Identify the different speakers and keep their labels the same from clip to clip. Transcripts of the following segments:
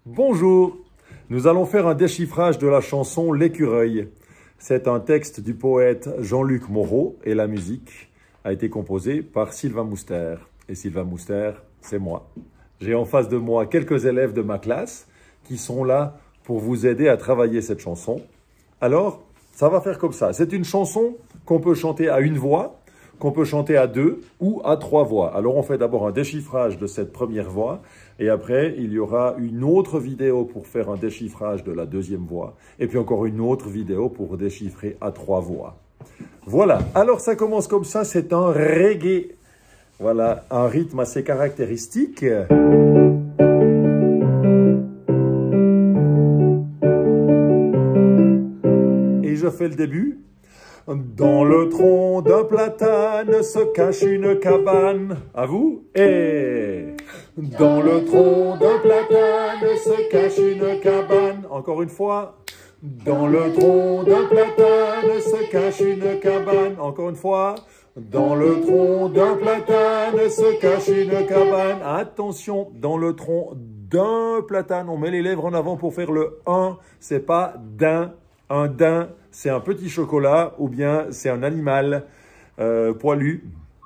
Speaker 1: Bonjour, nous allons faire un déchiffrage de la chanson L'écureuil. C'est un texte du poète Jean-Luc Moreau et la musique a été composée par Sylvain Mouster. Et Sylvain Mouster, c'est moi. J'ai en face de moi quelques élèves de ma classe qui sont là pour vous aider à travailler cette chanson. Alors, ça va faire comme ça. C'est une chanson qu'on peut chanter à une voix, qu'on peut chanter à deux ou à trois voix. Alors, on fait d'abord un déchiffrage de cette première voix et après, il y aura une autre vidéo pour faire un déchiffrage de la deuxième voix et puis encore une autre vidéo pour déchiffrer à trois voix. Voilà. Alors, ça commence comme ça. C'est un reggae. Voilà, un rythme assez caractéristique. Et je fais le début. Dans le tronc d'un platane se cache une cabane. À vous? Et dans le tronc d'un platane se cache une cabane. Encore une fois. Dans le tronc d'un platane se cache une cabane. Encore une fois. Dans le tronc d'un platane se cache une cabane. Attention, dans le tronc d'un platane, on met les lèvres en avant pour faire le 1. C'est pas d'un. Un daim, c'est un petit chocolat ou bien c'est un animal poilu.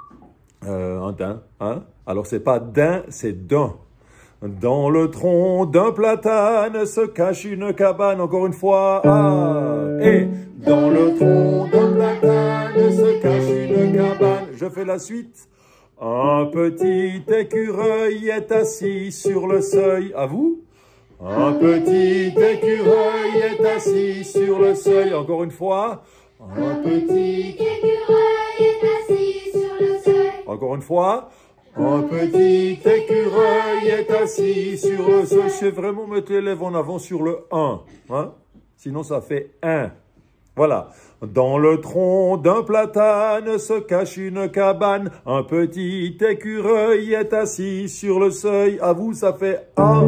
Speaker 1: Un daim, hein? Alors c'est pas daim, c'est d'un. Dans le tronc d'un platane se cache une cabane. Encore une fois. Et dans le tronc d'un platane se cache une cabane. Je fais la suite. Un petit écureuil est assis sur le seuil. À vous? Un petit écureuil est assis sur le seuil. Encore une fois. Un petit écureuil est assis sur le seuil. Encore une fois. Un petit écureuil est assis sur le seuil. C'est vraiment mettre les lèvres en avant sur le 1. Hein? Sinon, ça fait 1. Voilà. Dans le tronc d'un platane se cache une cabane. Un petit écureuil est assis sur le seuil. À vous, ça fait 1,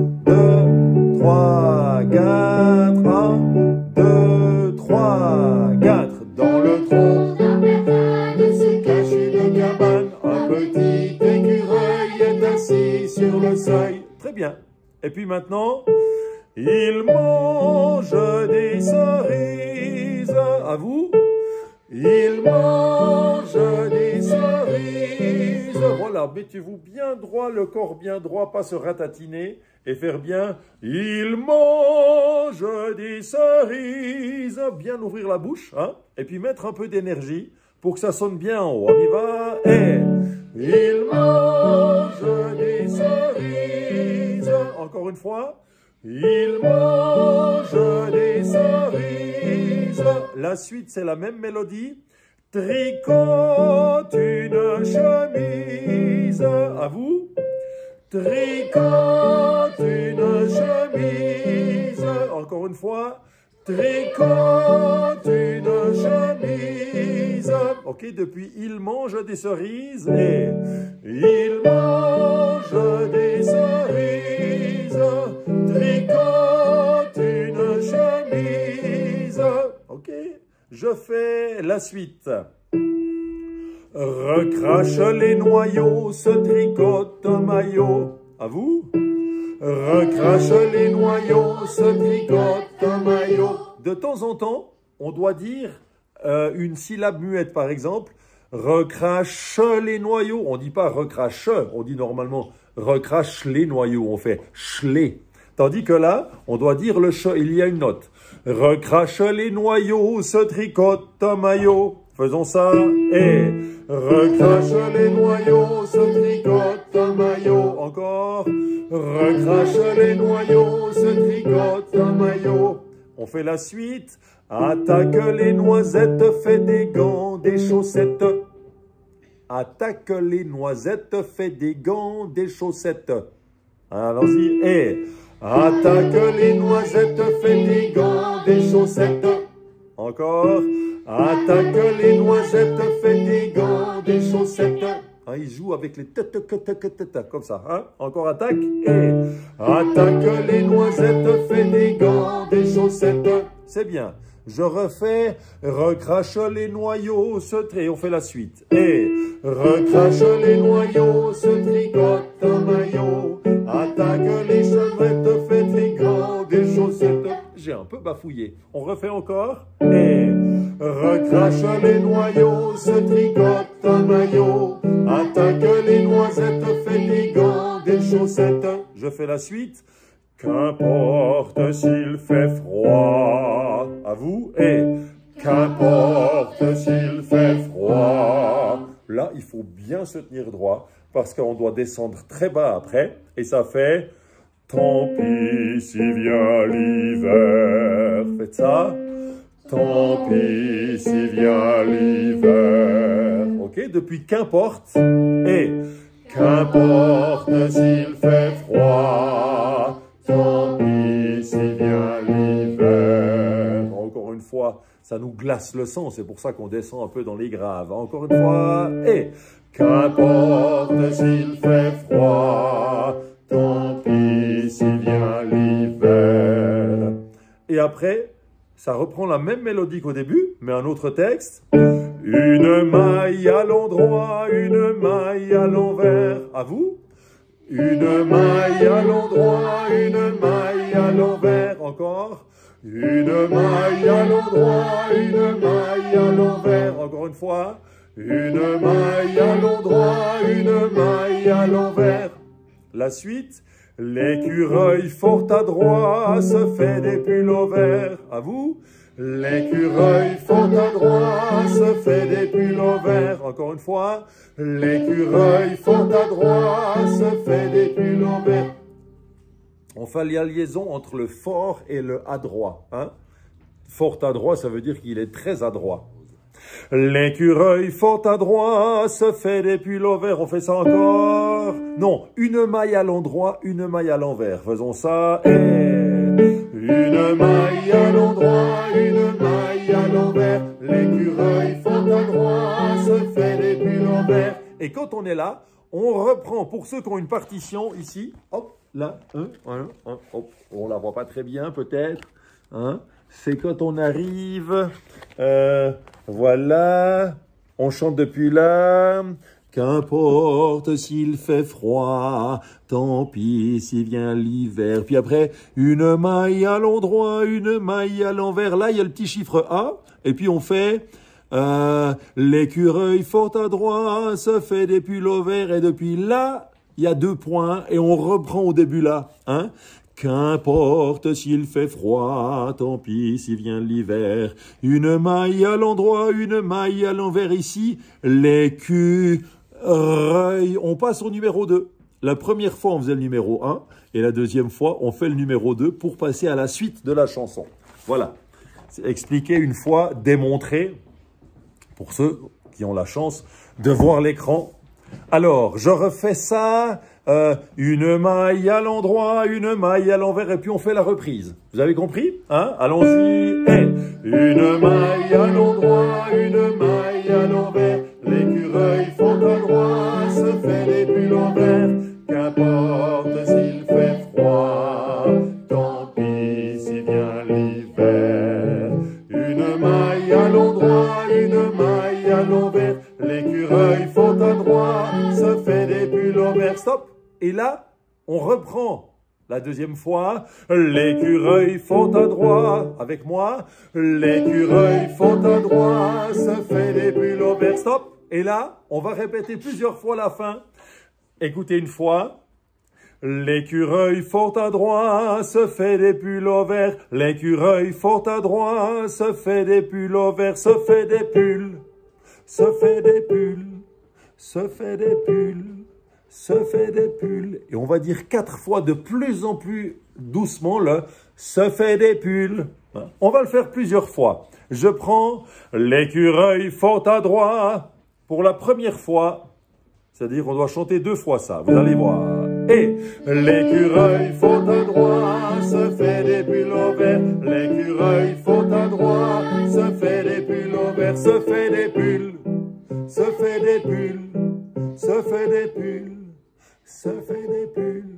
Speaker 1: 2, 3, 4. 1, 2, 3, 4. Dans le tronc d'un platane se cache une cabane. Un petit écureuil est assis sur le seuil. Très bien. Et puis maintenant, il mange des cerises. À vous? Il mange des cerises. Voilà, mettez-vous bien droit, le corps bien droit, pas se ratatiner et faire bien. Il mange des cerises. Bien ouvrir la bouche, hein? Et puis mettre un peu d'énergie pour que ça sonne bien en haut. On y va. Et il mange des cerises. Encore une fois. Il mange des cerises. La suite, c'est la même mélodie. Tricote une chemise. À vous? Tricote une chemise. Encore une fois. Tricote une chemise. Ok, depuis il mange des cerises et il mange des cerises. Tricote une chemise. Ok, je fais la suite. Recrache les noyaux, se tricote un maillot. À vous? Recrache les noyaux, se tricote un maillot. De temps en temps, on doit dire une syllabe muette, par exemple. Recrache les noyaux. On ne dit pas recrache, on dit normalement recrache les noyaux. On fait chlé. Tandis que là, on doit dire le ch, il y a une note. Recrache les noyaux, se tricote un maillot. Faisons ça. Et recrache les noyaux, se tricote un maillot. Encore. Recrache les noyaux, se tricote un maillot. On fait la suite. Attaque les noisettes, fais des gants, des chaussettes. Attaque les noisettes, fais des gants, des chaussettes. Allons-y. Et attaque les noisettes, fais des gants, des chaussettes. Encore. Attaque les noisettes, fais des gants, des chaussettes. Hein, il joue avec les têtes comme ça. Hein? Encore attaque. Et attaque les noisettes, fais des gants, des chaussettes. C'est bien. Je refais. Recrache les noyaux, se tricote. On fait la suite. Et recrache les noyaux, se tricote un maillot. Attaque les chevrettes, fais bafouiller. On refait encore. Et recrache les noyaux, se tricote un maillot, attaque les noisettes, fait des gants, des chaussettes. Je fais la suite. Qu'importe s'il fait froid. À vous. Et qu'importe s'il fait froid. Là, il faut bien se tenir droit parce qu'on doit descendre très bas après. Et ça fait tant pis si vient l'hiver. Faites ça. Tant pis si vient l'hiver. Ok, depuis qu'importe. Et qu'importe s'il fait froid. Tant pis si vient l'hiver. Encore une fois, ça nous glace le sang. C'est pour ça qu'on descend un peu dans les graves. Encore une fois. Et qu'importe s'il fait froid. Tant pis si vient l'hiver. Et après, ça reprend la même mélodie qu'au début, mais un autre texte. Une maille à l'endroit, une maille à l'envers. À vous. Une maille à l'endroit, une maille à l'envers. Encore. Une maille à l'endroit, une maille à l'envers. Encore une fois. Une maille à l'endroit, une maille à l'envers. La suite. L'écureuil fort adroit se fait des pullovers. À vous. L'écureuil fort adroit se fait des pullovers. Encore une fois. L'écureuil fort adroit se fait des pullovers. On fait la liaison entre le fort et le adroit. Hein? Fort adroit, ça veut dire qu'il est très adroit. L'écureuil fort adroit se fait des pullovers. On fait ça encore. Non, une maille à l'endroit, une maille à l'envers. Faisons ça. Et une maille à l'endroit, une maille à l'envers. L'écureuil fort adroit se fait des pullovers. Et quand on est là, on reprend. Pour ceux qui ont une partition ici, hop, là, hop, on la voit pas très bien peut-être. Hein? C'est quand on arrive, voilà, on chante depuis là. Qu'importe s'il fait froid, tant pis s'il vient l'hiver. Puis après, une maille à l'endroit, une maille à l'envers. Là, il y a le petit chiffre A. Et puis on fait, l'écureuil fort adroit se fait des pullovers. Et depuis là, il y a 2 points. Et on reprend au début là. Hein? Qu'importe s'il fait froid, tant pis s'il vient l'hiver. Une maille à l'endroit, une maille à l'envers ici. L'écureuil. On passe au numéro 2. La première fois, on faisait le numéro 1. Et la deuxième fois, on fait le numéro 2 pour passer à la suite de la chanson. Voilà. C'est expliqué une fois, démontré, pour ceux qui ont la chance de voir l'écran. Alors, je refais ça. Une maille à l'endroit, une maille à l'envers, et puis on fait la reprise. Vous avez compris? Hein? Allons-y. Et une maille à l'endroit, une maille à l'envers. L'écureuil fort adroit se fait des pullovers. Qu'importe s'il fait froid, tant pis s'il vient l'hiver. Une maille à l'endroit, une maille à l'envers. L'écureuil fort adroit se fait des pullovers. Stop! Et là, on reprend la deuxième fois. L'écureuil fort adroit, avec moi. L'écureuil fort adroit se fait des pullovers. Stop. Et là, on va répéter plusieurs fois la fin. Écoutez une fois. L'écureuil fort adroit se fait des pullovers. L'écureuil fort adroit se fait des pullovers. Se fait des pulls. Se fait des pulls. Se fait des pulls. Se fait des pulls. Et on va dire 4 fois de plus en plus doucement le se fait des pulls. On va le faire plusieurs fois. Je prends l'écureuil fort adroit pour la première fois. C'est-à-dire qu'on doit chanter 2 fois ça. Vous allez voir. Et l'écureuil fort adroit se fait des pullovers. L'écureuil fort adroit se fait des pullovers. Se fait des pulls. Se fait des pulls. Se fait des pulls. Se fait des pulls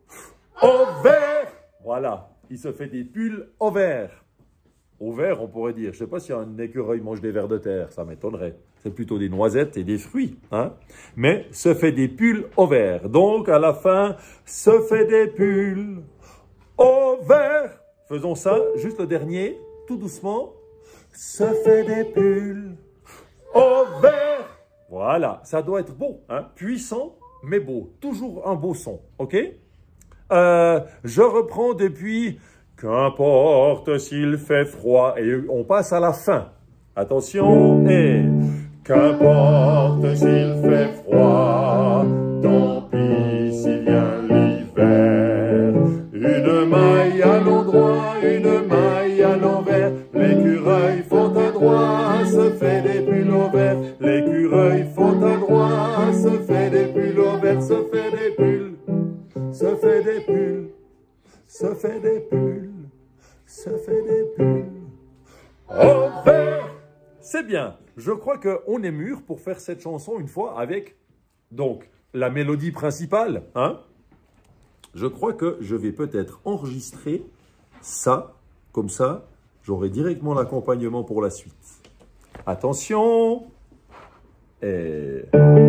Speaker 1: au vert. Voilà, il se fait des pulls au vert. Au vert, on pourrait dire. Je ne sais pas si un écureuil mange des vers de terre, ça m'étonnerait. C'est plutôt des noisettes et des fruits. Hein? Mais se fait des pulls au vert. Donc, à la fin, se fait des pulls au vert. Faisons ça, juste le dernier, tout doucement. Se fait des pulls au vert. Voilà, ça doit être beau, hein? Puissant, mais beau. Toujours un beau son, ok? Je reprends depuis « Qu'importe s'il fait froid » et on passe à la fin. Attention, et « Qu'importe s'il fait froid, tant pis s'il vient l'hiver. Une maille à l'endroit, une maille à l'envers, l'écureuil font un droit, se fait des pulls au vert. L'écureuil font un droit, se fait des pulls au vert, se fait des pulls, se fait des pulls, se fait des pulls, se fait des pulls au vert. C'est bien, je crois qu'on est mûr pour faire cette chanson une fois avec, donc, la mélodie principale, hein? Je crois que je vais peut-être enregistrer ça, comme ça, j'aurai directement l'accompagnement pour la suite. Attention! Et...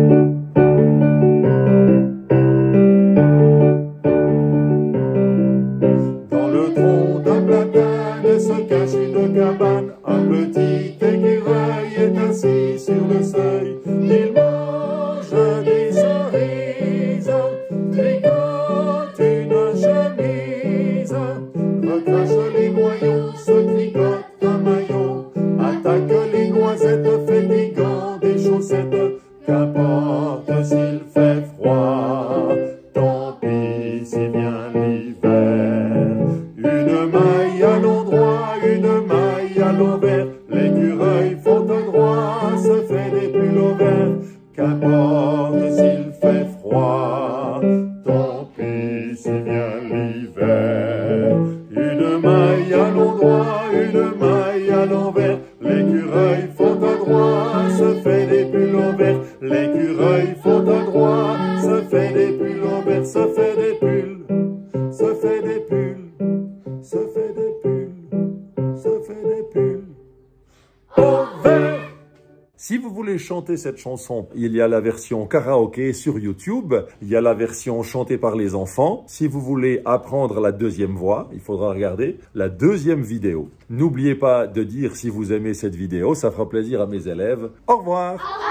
Speaker 1: Dans le tronc d'un platane se cache une cabane, un petit écureuil est assis sur le seuil. Il mange des cerises, tricote une chemise, recrache les noyaux, se tricote un maillot, attaque les noisettes, fait des gants, des chaussettes. Qu'importe s'il fait froid, tant pis s'il vient l'hiver. Une maille à l'endroit, une maille à l'envers, l'écureuil font un droit, se fait des pulls au vert. Qu'importe s'il fait froid, tant pis s'il vient l'hiver. Une maille à l'endroit, une maille à l'envers, l'écureuil font un droit, se fait des pulls au vert. L'écureuil font un droit, se fait des pulls au vert, se fait des pulls, se fait des pulls, se fait des pulls, se fait des pulls au vert. Si vous voulez chanter cette chanson, il y a la version karaoké sur YouTube, il y a la version chantée par les enfants. Si vous voulez apprendre la deuxième voix, il faudra regarder la deuxième vidéo. N'oubliez pas de dire si vous aimez cette vidéo, ça fera plaisir à mes élèves. Au revoir!